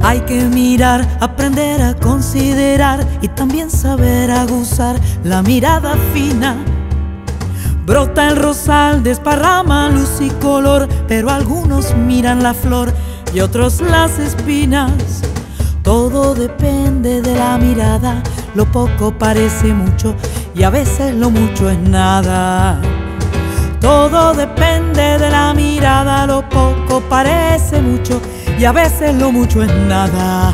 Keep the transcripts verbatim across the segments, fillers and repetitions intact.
Hay que mirar, aprender a considerar y también saber aguzar la mirada fina. Brota el rosal, desparrama luz y color, pero algunos miran la flor y otros las espinas. Todo depende de la mirada, lo poco parece mucho y a veces lo mucho es nada. Todo depende de la mirada, lo poco parece mucho y a veces lo mucho es nada.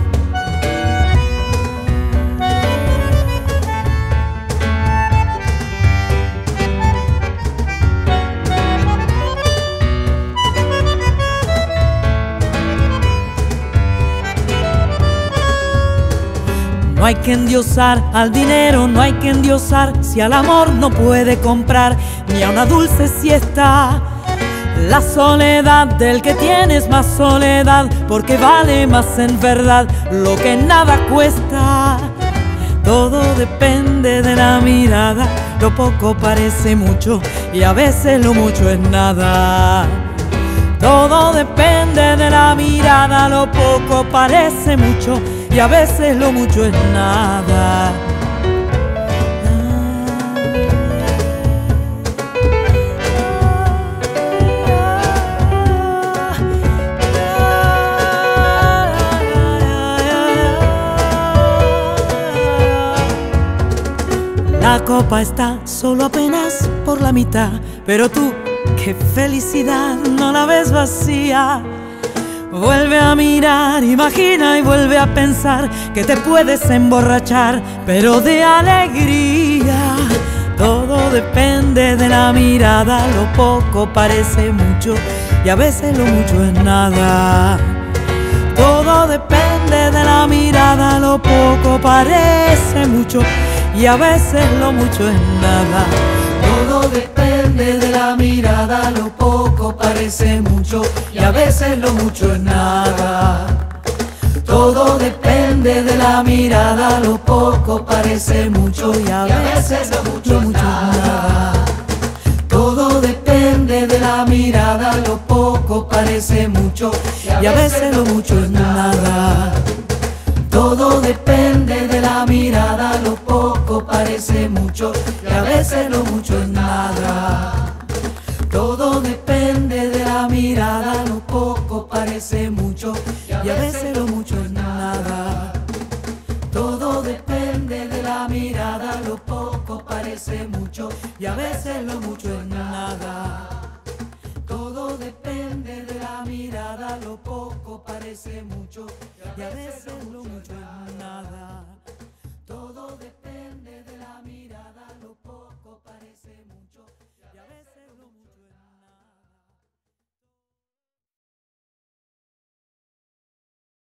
No hay que endiosar al dinero, no hay que endiosar si al amor no puede comprar ni a una dulce siesta. La soledad del que tiene es más soledad, porque vale más en verdad lo que nada cuesta. Todo depende de la mirada, lo poco parece mucho y a veces lo mucho es nada. Todo depende de la mirada, lo poco parece mucho y a veces lo mucho es nada. La copa está solo apenas por la mitad, pero tú, qué felicidad, no la ves vacía. Vuelve a mirar, imagina y vuelve a pensar que te puedes emborrachar, pero de alegría. Todo depende de la mirada, lo poco parece mucho y a veces lo mucho es nada. Todo depende de la mirada, lo poco parece mucho y a veces lo mucho es nada. Todo depende de la mirada, lo poco parece mucho y a veces lo mucho es nada. Todo depende de la mirada, lo poco parece mucho y a veces lo mucho es nada. Todo depende de la mirada, lo poco parece mucho y a veces lo mucho es nada. Todo depende de la mirada, lo poco parece mucho y a veces lo mucho es nada. Todo depende de la mirada, lo poco parece mucho y a veces lo mucho es nada. Todo depende de la mirada, lo poco parece mucho y a veces lo mucho es nada. Todo depende de la mirada, lo poco parece mucho y a veces lo mucho es nada.